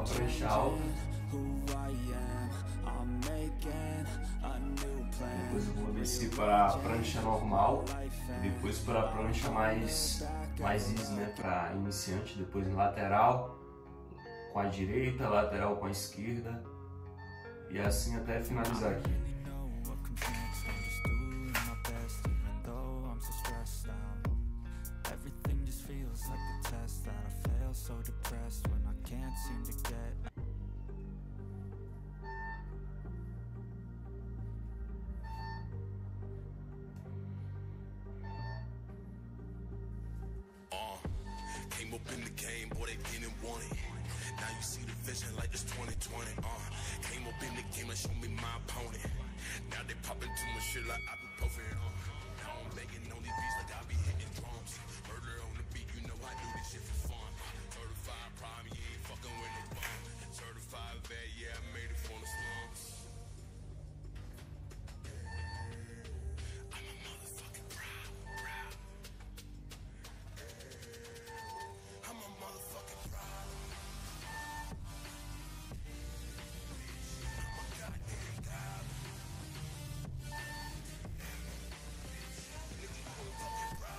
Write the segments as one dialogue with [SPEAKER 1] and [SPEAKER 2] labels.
[SPEAKER 1] prancha alta. Depois eu vou descer para a prancha normal, depois para a prancha mais easy, né, para iniciante, depois em lateral com a direita, lateral com a esquerda e assim até finalizar aqui.
[SPEAKER 2] Came up in the game, boy, they didn't want it. Now you see the vision like it's 2020. Came up in the game and show me my opponent. Now they popping too much shit like ibuprofen. Now I'm making on these beats like I be hitting drums. Murder on the beat, you know I do this shit for fun. Certified prime, you ain't fucking with no bum. Certified vet, yeah, I made it from the slums. I'm a motherfucking proud. I'm a motherfucking proud. I'm a goddamn god. Nigga, I'm a fucking proud.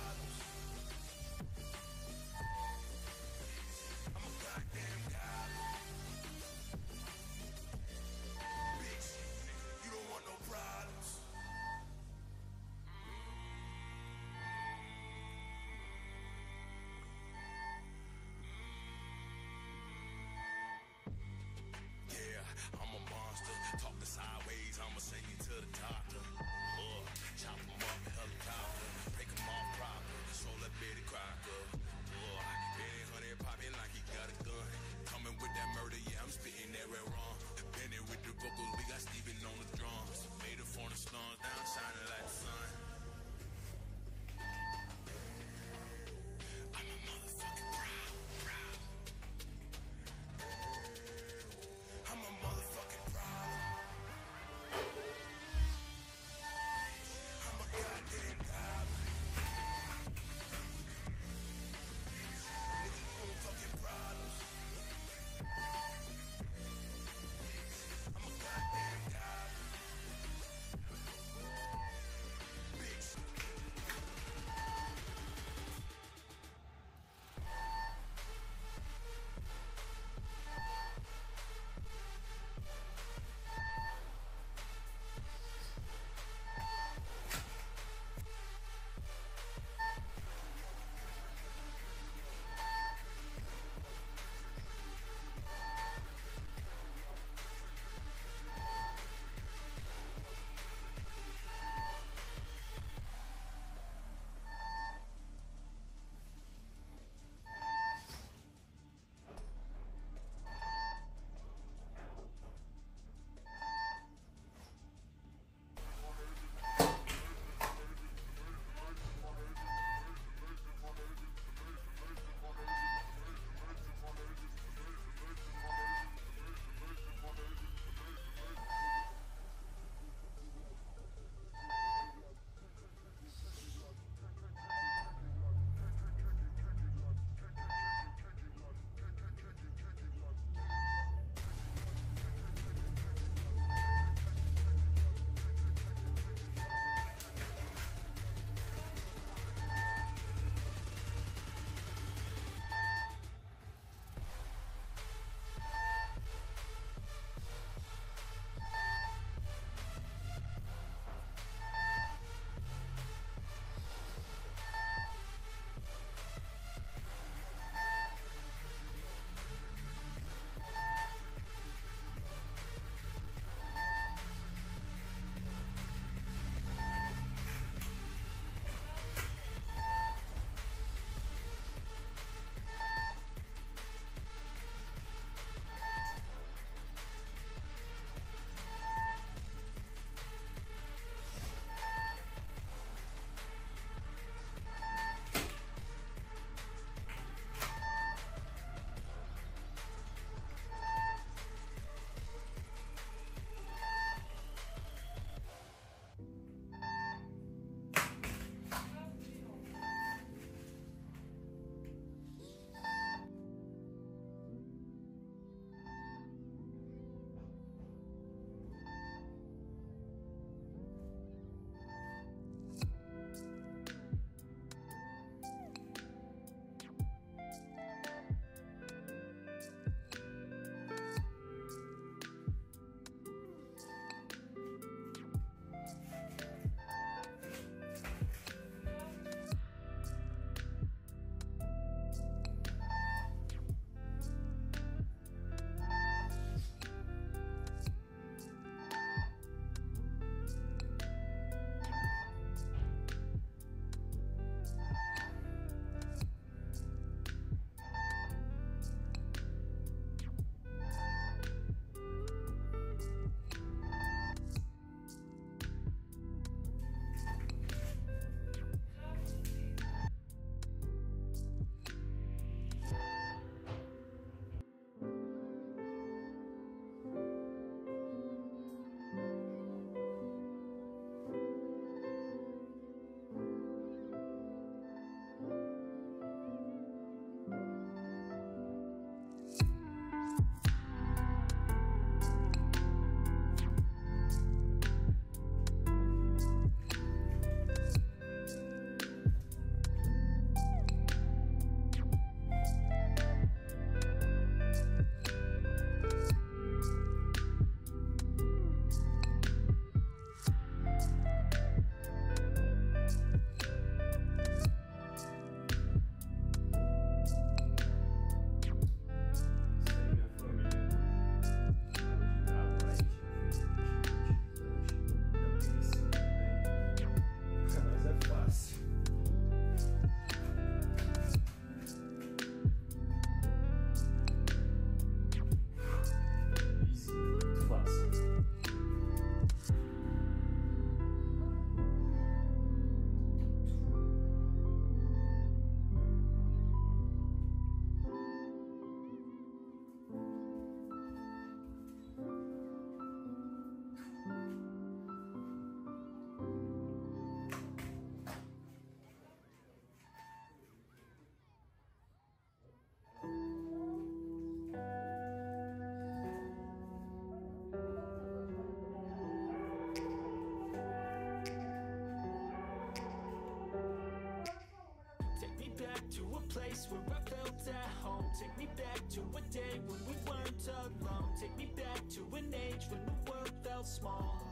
[SPEAKER 3] place where I felt at home. Take me back to a day when we weren't alone. Take me back to an age when the world felt small.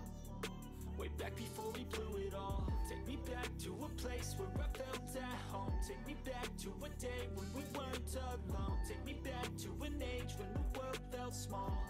[SPEAKER 3] Way back before we blew it all. Take me back to a place where I felt at home. Take me back to a day when we weren't alone. Take me back to an age when the world felt small.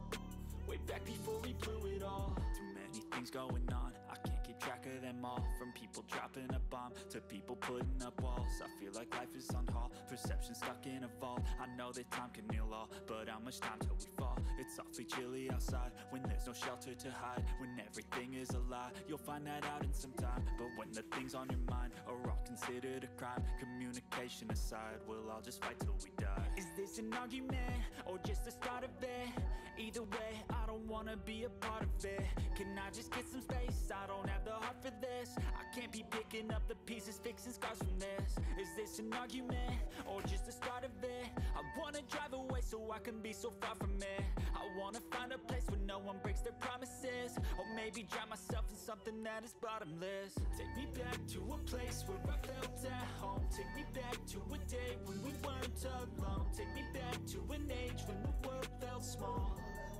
[SPEAKER 3] Way back before we blew it all. Too many things going on, I can't keep track of them all. From people dropping a bomb to people putting up walls. I feel like life is on hold, perception stuck in a vault. I know that time can heal all, but how much time till we fall? It's awfully chilly outside when there's no shelter to hide. When everything is a lie, you'll find that out in some time. But when the things on your mind are all considered a crime, communication aside, we'll all just fight till we die. Is this an argument or just the start of it? Either way, I don't wanna be a part of it. Can I just get some space? I don't have the heart for this. I can't be picking up the pieces, fixing scars from this. Is this an argument or just the start of it? I wanna drive away so I can be so far from it. I wanna find a place where no one breaks their promises. Or maybe drown myself in something that is bottomless. Take me back to a place where I felt at home. Take me back to a day when we weren't alone. Take me back to an age when the world felt small.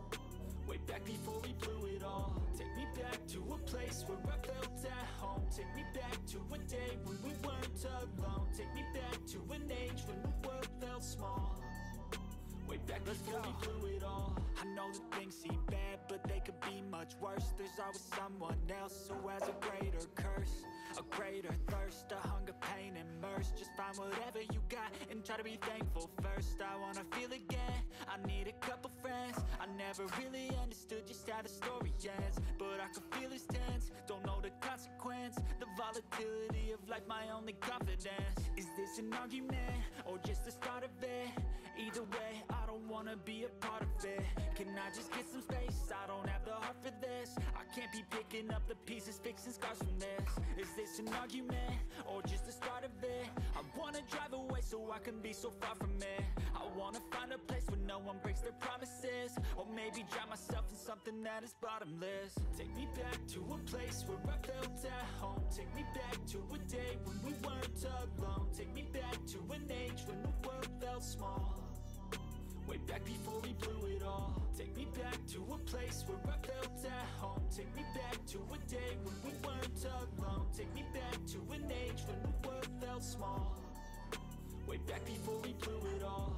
[SPEAKER 3] Way back before we blew it all. Take me back to a place where I felt at home. Take me back to a day when we weren't alone. Take me back to an age when the world felt small. Way back before we blew it all. I know that things seem bad, but they could be much worse. There's always someone else who has a greater curse, a greater thirst, a hunger, pain, and mercy. Just find whatever you got and try to be thankful first. I wanna feel again, I need a couple friends. I never really understood just how the story ends, but I can feel it's tense, don't know the consequence. The volatility of life, my only confidence. Is this an argument or just the start of it? Either way, I don't wanna be a part of it. Can I just get some space? I don't have the heart for this. I can't be picking up the pieces, fixing scars from this. Is this an argument or just the start of it? I wanna drive away so I can be so far from it. I wanna find a place where no one breaks their promises. Or maybe drown myself in something that is bottomless. Take me back to a place where I felt at home. Take me back to a day when we weren't alone. Take me back to an age when the world felt small. Way back before we blew it all. Take me back to a place where I felt at home. Take me back to a day when we weren't alone. Take me back to an age when the world felt small. Way back before we blew it all.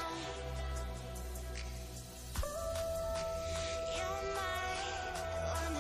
[SPEAKER 4] You're my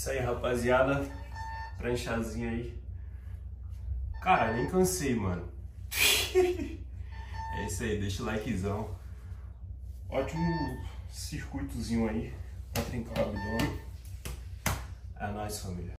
[SPEAKER 1] Isso aí, rapaziada. Pranchazinha aí. Cara, nem cansei, mano. É isso aí, deixa o likezão. Ótimo circuitozinho aí pra trincar o abdômen. É nóis, família.